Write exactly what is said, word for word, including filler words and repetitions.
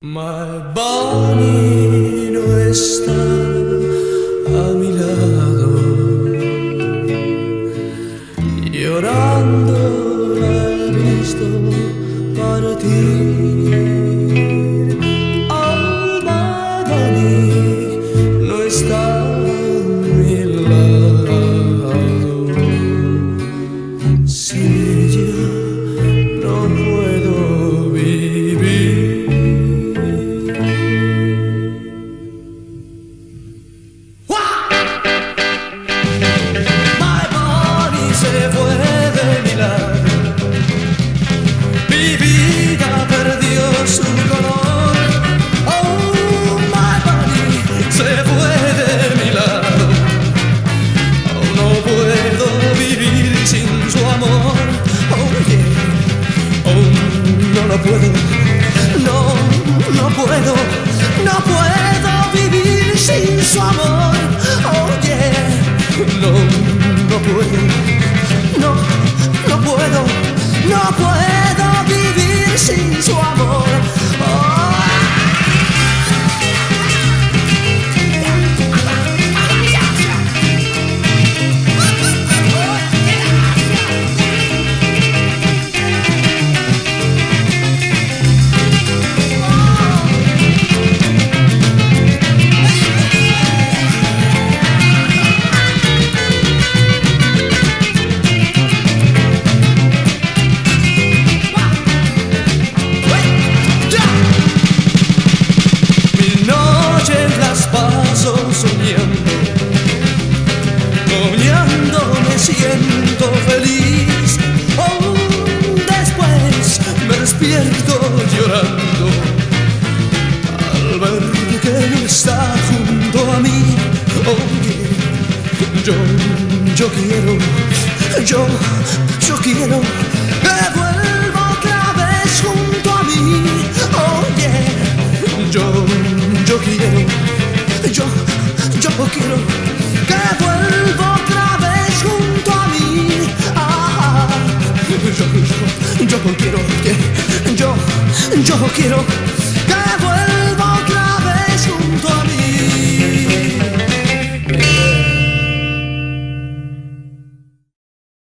My Bonnie no está a mi lado, llorando la he visto partir. Oh, my Bonnie no está a mi lado, sin ella no puedo vivir. No puedo, no, no puedo, no puedo vivir sin su amor. Oh yeah, no, no puedo, no, no puedo, no puedo vivir sin su amor. Oh. Soñando, soñando me siento feliz. Oh, después me despierto llorando al ver que no está junto a mí. Oh, yeah. yo, yo quiero, yo, yo quiero que vuelva otra vez junto a mí. Oh, yeah. yo, yo quiero, yo, yo quiero que vuelva otra vez junto a mí. Ah, yo, yo, yo quiero que yo, yo quiero